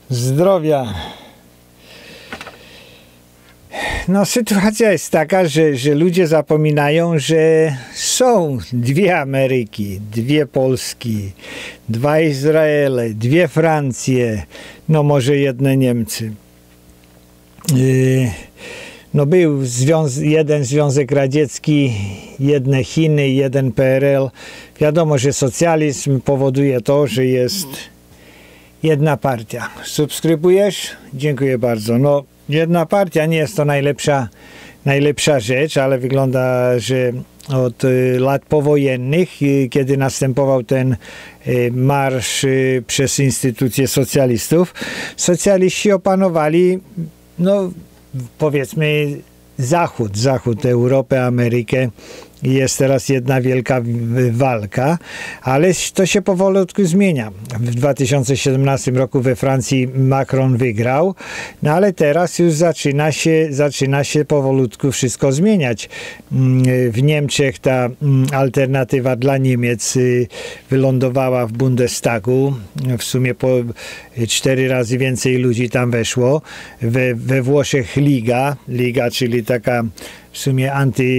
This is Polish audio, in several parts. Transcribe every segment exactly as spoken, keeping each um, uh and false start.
Zdrowia. No, sytuacja jest taka, że, że ludzie zapominają, że są dwie Ameryki, dwie Polski, dwa Izraele, dwie Francje, no może jedne Niemcy. Yy, no był związ jeden Związek Radziecki, jedne Chiny, jeden P R L. Wiadomo, że socjalizm powoduje to, że jest jedna partia. Subskrybujesz? Dziękuję bardzo. No, jedna partia nie jest to najlepsza, najlepsza rzecz, ale wygląda, że od y, lat powojennych, y, kiedy następował ten y, marsz y, przez instytucje socjalistów, socjaliści opanowali, no powiedzmy, Zachód, Zachód, Europę, Amerykę. Jest teraz jedna wielka walka, ale to się powolutku zmienia. W dwa tysiące siedemnastym roku we Francji Macron wygrał, no ale teraz już zaczyna się, zaczyna się powolutku wszystko zmieniać. W Niemczech ta alternatywa dla Niemiec wylądowała w Bundestagu. W sumie po cztery razy więcej ludzi tam weszło. We, we Włoszech Liga, Liga, czyli taka w sumie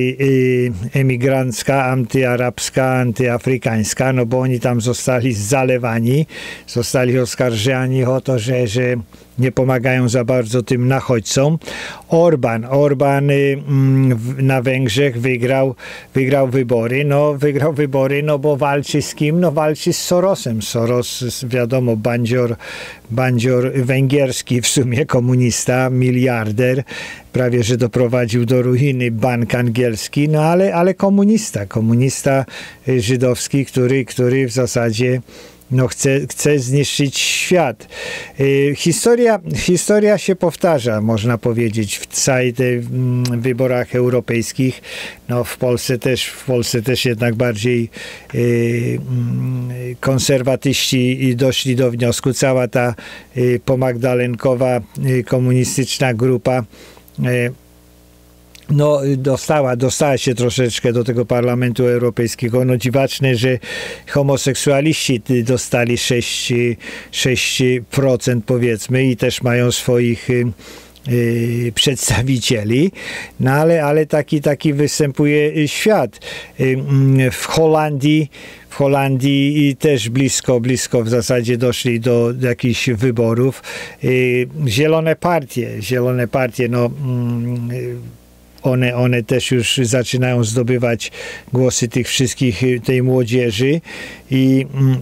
antyemigrancka, antyarabska, antyafrykańska, no bo oni tam zostali zalewani, zostali oskarżani o to, że, że nie pomagają za bardzo tym nachodźcom. Orban, Orban na Węgrzech wygrał, wygrał wybory, no wygrał wybory, no bo walczy z kim? No walczy z Sorosem. Soros, wiadomo, bandzior, bandzior węgierski, w sumie komunista, miliarder, prawie że doprowadził do ruiny bank angielski, no ale, ale komunista, komunista żydowski, który, który w zasadzie no chce, chce zniszczyć świat. Yy, historia, historia się powtarza, można powiedzieć, w całych mm, wyborach europejskich. No w Polsce też, w Polsce też jednak bardziej yy, yy, konserwatyści doszli do wniosku. Cała ta yy, pomagdalenkowa yy, komunistyczna grupa yy, no dostała, dostała się troszeczkę do tego Parlamentu Europejskiego. No dziwaczne, że homoseksualiści dostali sześć procent powiedzmy i też mają swoich y, y, przedstawicieli, no ale, ale taki, taki występuje świat. Y, w Holandii W Holandii też blisko, blisko w zasadzie doszli do jakichś wyborów. Y, zielone partie, zielone partie, no y, One, one też już zaczynają zdobywać głosy tych wszystkich, tej młodzieży i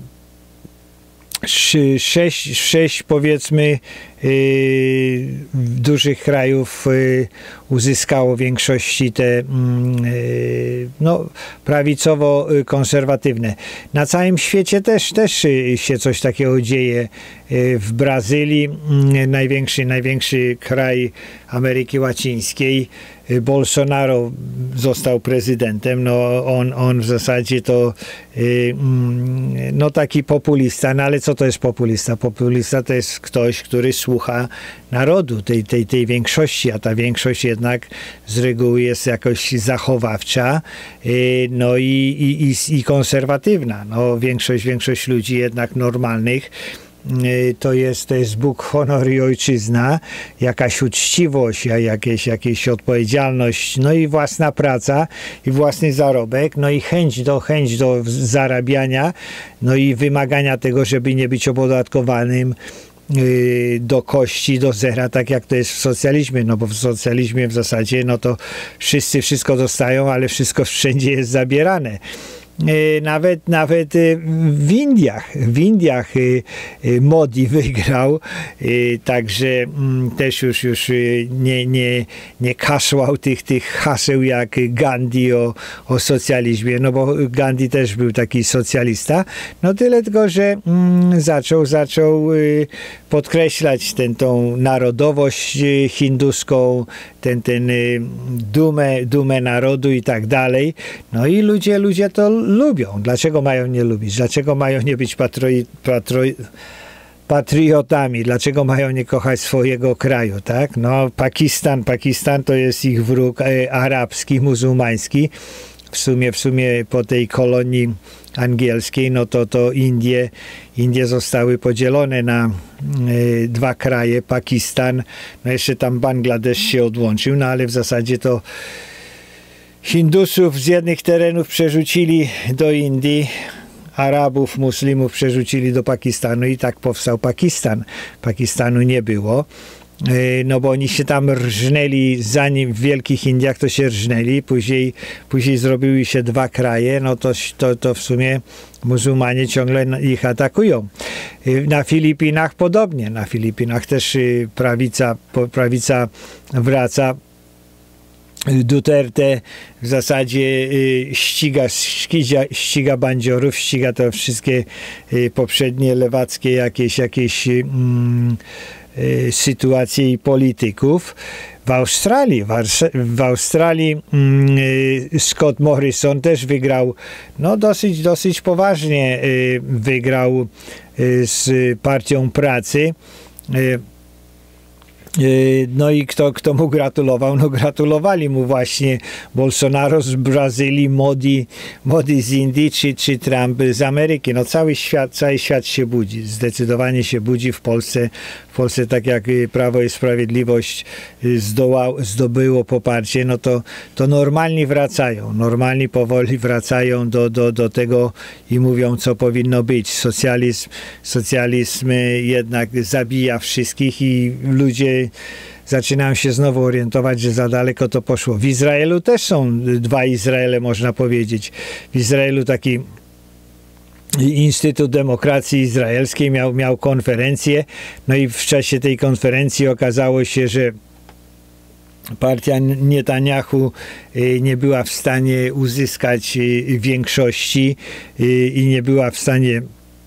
sześć, sześć powiedzmy yy, dużych krajów yy, uzyskało większości te yy, no, prawicowo-konserwatywne. Na całym świecie też, też się coś takiego dzieje. Yy, w Brazylii, yy, największy, największy kraj Ameryki Łacińskiej, Bolsonaro został prezydentem, no on, on w zasadzie to yy, no taki populista, no ale co to jest populista? Populista to jest ktoś, który słucha narodu, tej, tej, tej większości, a ta większość jednak z reguły jest jakoś zachowawcza, yy, no i, i, i, i konserwatywna. No większość, większość ludzi jednak normalnych to jest, to jest Bóg, honor i ojczyzna, jakaś uczciwość, jakieś, jakaś odpowiedzialność, no i własna praca i własny zarobek, no i chęć do, chęć do zarabiania, no i wymagania tego, żeby nie być opodatkowanym do kości, do zera, tak jak to jest w socjalizmie, no bo w socjalizmie w zasadzie, no to wszyscy wszystko dostają, ale wszystko wszędzie jest zabierane. Nawet, nawet w Indiach, w Indiach Modi wygrał, także też już, już nie, nie, nie kaszłał tych, tych haseł jak Gandhi o, o socjalizmie, no bo Gandhi też był taki socjalista, no tyle tylko, że zaczął, zaczął podkreślać tę tą narodowość hinduską, ten, ten dumę, dumę narodu i tak dalej, no i ludzie, ludzie to lubią. Dlaczego mają nie lubić? Dlaczego mają nie być patroi, patroi, patriotami? Dlaczego mają nie kochać swojego kraju, tak? No Pakistan, Pakistan to jest ich wróg e, arabski, muzułmański. w sumie, w sumie po tej kolonii angielskiej, no to, to Indie, Indie zostały podzielone na y, dwa kraje, Pakistan, no jeszcze tam Bangladesz się odłączył, no ale w zasadzie to Hindusów z jednych terenów przerzucili do Indii, Arabów, Muslimów przerzucili do Pakistanu i tak powstał Pakistan. Pakistanu nie było. No bo oni się tam rżnęli, zanim w Wielkich Indiach to się rżnęli, później, później zrobiły się dwa kraje, no to, to, to w sumie muzułmanie ciągle ich atakują. Na Filipinach podobnie, na Filipinach też prawica, prawica wraca. Duterte w zasadzie ściga, ściga, ściga bandziorów, ściga to wszystkie poprzednie lewackie jakieś, jakieś mm, sytuacje i polityków. W Australii, w Australii Scott Morrison też wygrał, no dosyć, dosyć poważnie wygrał z Partią Pracy. No i kto, kto mu gratulował? No gratulowali mu właśnie Bolsonaro z Brazylii, Modi, Modi z Indii, czy, czy Trump z Ameryki. No cały świat, cały świat się budzi. Zdecydowanie się budzi w Polsce. W Polsce tak jak Prawo i Sprawiedliwość zdoła, zdobyło poparcie, no to, to normalni wracają. Normalni powoli wracają do, do, do tego i mówią, co powinno być. Socjalizm, socjalizm jednak zabija wszystkich i ludzie zaczynają się znowu orientować, że za daleko to poszło. W Izraelu też są dwa Izraele, można powiedzieć. W Izraelu taki Instytut Demokracji Izraelskiej miał, miał konferencję, no i w czasie tej konferencji okazało się, że partia Netanyahu nie była w stanie uzyskać większości i nie była w stanie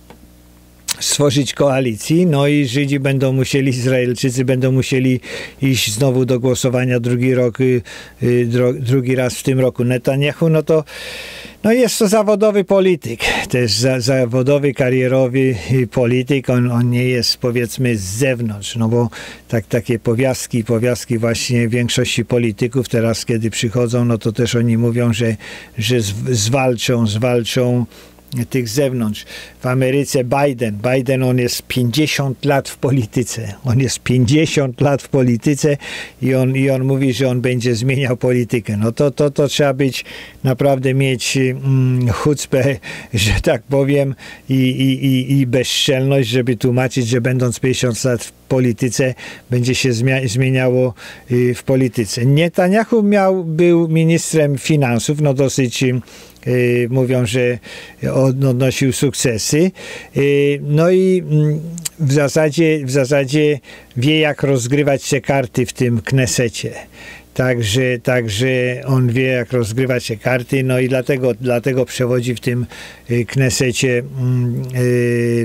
stworzyć koalicji, no i Żydzi będą musieli, Izraelczycy będą musieli iść znowu do głosowania drugi rok, drugi raz w tym roku. Netanyahu, no to no jest to zawodowy polityk, też za, zawodowy, karierowy polityk, on, on nie jest powiedzmy z zewnątrz, no bo tak, takie powiastki, powiastki właśnie większości polityków teraz, kiedy przychodzą, no to też oni mówią, że, że zwalczą, zwalczą tych z zewnątrz. W Ameryce Biden, Biden on jest pięćdziesiąt lat w polityce. On jest pięćdziesiąt lat w polityce i on, i on mówi, że on będzie zmieniał politykę. No to, to, to trzeba być, naprawdę mieć mm, chucpę, że tak powiem, i, i, i, i bezczelność, żeby tłumaczyć, że będąc pięćdziesiąt lat w polityce, będzie się zmieniało y, w polityce. Netanyahu miał, był ministrem finansów, no dosyć y, mówią, że odnosił sukcesy. Y, no i y, w zasadzie, w zasadzie wie, jak rozgrywać te karty w tym Knesecie. Także, także on wie, jak rozgrywać te karty, no i dlatego, dlatego przewodzi w tym y, Knesecie y,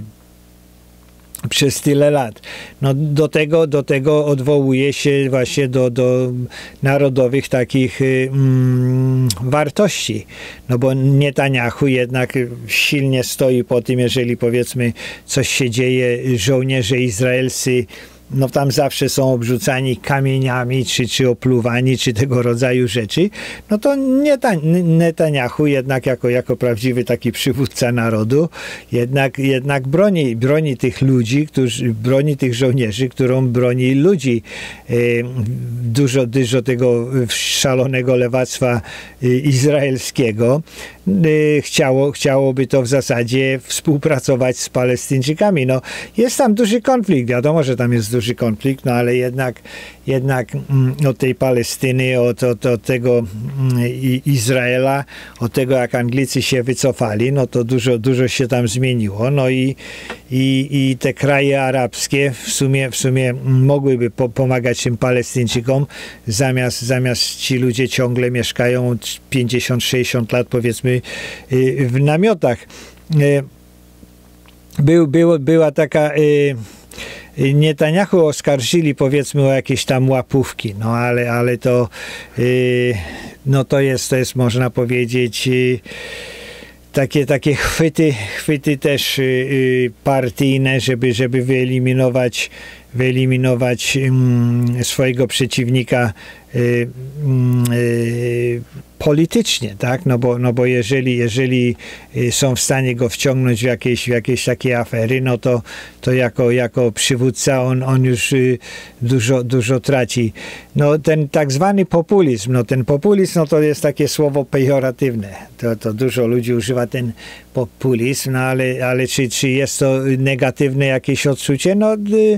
przez tyle lat. No do tego, do tego odwołuje się właśnie do, do narodowych takich mm, wartości. No bo Netanyahu jednak silnie stoi po tym, jeżeli powiedzmy coś się dzieje, żołnierze izraelscy no tam zawsze są obrzucani kamieniami, czy, czy opluwani, czy tego rodzaju rzeczy, no to Netanyahu jednak jako, jako prawdziwy taki przywódca narodu jednak, jednak broni, broni tych ludzi, którzy, broni tych żołnierzy, którą broni ludzi. Dużo, dużo tego szalonego lewactwa izraelskiego chciało, chciałoby to w zasadzie współpracować z Palestyńczykami. No, jest tam duży konflikt, wiadomo, że tam jest duży konflikt, no ale jednak, jednak od tej Palestyny, od, od, od tego Izraela, od tego, jak Anglicy się wycofali, no to dużo, dużo się tam zmieniło. No i, i, i te kraje arabskie w sumie, w sumie mogłyby po, pomagać tym Palestyńczykom, zamiast, zamiast ci ludzie ciągle mieszkają pięćdziesiąt sześćdziesiąt lat, powiedzmy, w namiotach. Był, był, była taka Netanyahu oskarżyli, powiedzmy, o jakieś tam łapówki, no ale, ale to no to jest, to jest można powiedzieć takie, takie chwyty, chwyty też partyjne, żeby, żeby wyeliminować wyeliminować swojego przeciwnika politycznie, tak? No bo, no bo jeżeli, jeżeli są w stanie go wciągnąć w jakieś, w jakieś takie afery, no to, to jako, jako przywódca on, on już dużo, dużo traci. No ten tak zwany populizm, no ten populizm, no to jest takie słowo pejoratywne. To, to dużo ludzi używa ten populizm, no ale, ale czy, czy jest to negatywne jakieś odczucie? No y,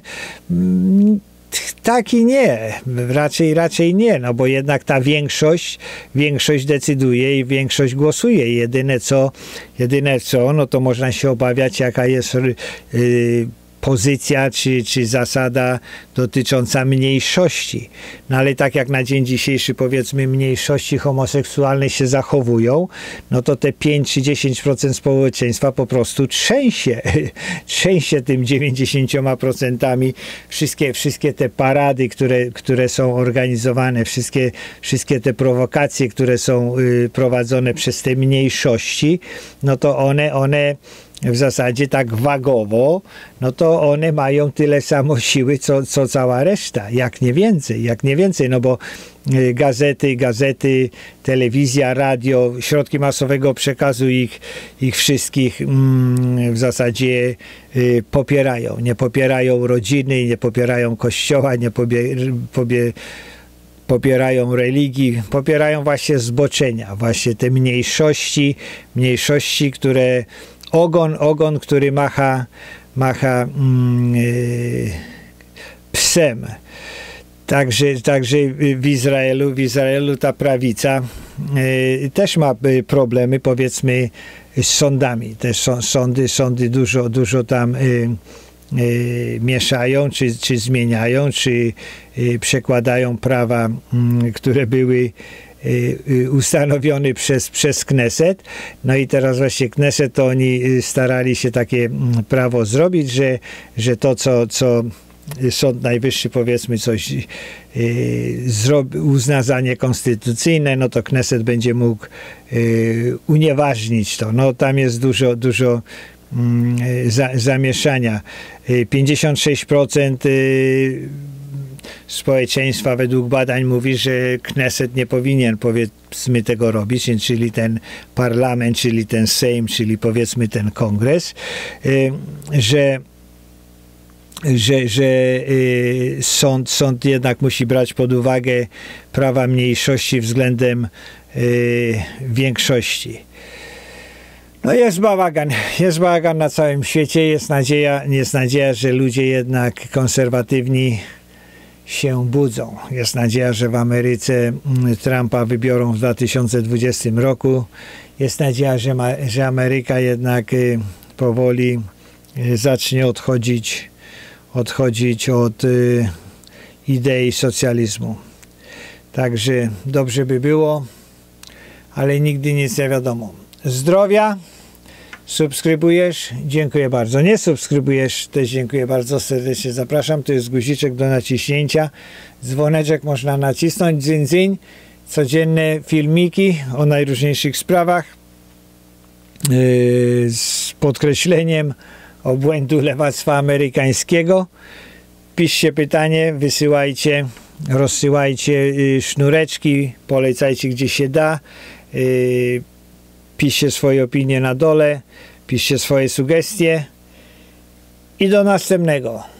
y, tak i nie, raczej, raczej nie, no bo jednak ta większość, większość decyduje i większość głosuje. Jedyne co, jedyne co, no to można się obawiać, jaka jest yy, pozycja czy, czy zasada dotycząca mniejszości. No ale tak jak na dzień dzisiejszy, powiedzmy, mniejszości homoseksualne się zachowują, no to te pięć czy dziesięć procent społeczeństwa po prostu trzęsie. Trzęsie tym dziewięćdziesięcioma procentami. Wszystkie, wszystkie te parady, które, które są organizowane, wszystkie, wszystkie te prowokacje, które są y, prowadzone przez te mniejszości, no to one, one w zasadzie tak wagowo, no to one mają tyle samo siły, co, co cała reszta, jak nie więcej, jak nie więcej, no bo gazety, gazety, telewizja, radio, środki masowego przekazu ich, ich wszystkich mm, w zasadzie y, popierają. Nie popierają rodziny, nie popierają kościoła, nie pobie, pobie, popierają religii, popierają właśnie zboczenia, właśnie te mniejszości, mniejszości, które Ogon, ogon, który macha, macha mm, yy, psem. Także, także w Izraelu, w Izraelu ta prawica yy, też ma problemy, powiedzmy, z sądami. Te sądy, sądy dużo, dużo tam yy, yy, mieszają, czy, czy zmieniają, czy yy, przekładają prawa, yy, które były ustanowiony przez, przez Kneset. No i teraz właśnie Kneset, to oni starali się takie prawo zrobić, że, że to, co, co Sąd Najwyższy, powiedzmy, coś yy, uzna za niekonstytucyjne, no to Kneset będzie mógł yy, unieważnić to. No tam jest dużo, dużo yy, za, zamieszania. Yy, pięćdziesiąt sześć procent yy, społeczeństwa według badań mówi, że Kneset nie powinien, powiedzmy, tego robić, czyli ten parlament, czyli ten Sejm, czyli powiedzmy ten kongres, że że, że sąd, sąd jednak musi brać pod uwagę prawa mniejszości względem większości. No jest bałagan, jest bałagan na całym świecie, jest nadzieja, jest nadzieja, że ludzie jednak konserwatywni się budzą. Jest nadzieja, że w Ameryce Trumpa wybiorą w dwa tysiące dwudziestym roku. Jest nadzieja, że, ma, że Ameryka jednak y, powoli y, zacznie odchodzić, odchodzić od y, idei socjalizmu. Także dobrze by było, ale nigdy nic nie wiadomo. Zdrowia. Subskrybujesz? Dziękuję bardzo. Nie subskrybujesz? Też dziękuję bardzo serdecznie. Zapraszam. To jest guziczek do naciśnięcia. Dzwoneczek można nacisnąć. Dzyń, dzyń. Codzienne filmiki o najróżniejszych sprawach yy, z podkreśleniem obłędu lewactwa amerykańskiego. Piszcie pytanie, wysyłajcie, rozsyłajcie yy, sznureczki, polecajcie gdzie się da. Yy, Piszcie swoje opinie na dole, piszcie swoje sugestie i do następnego.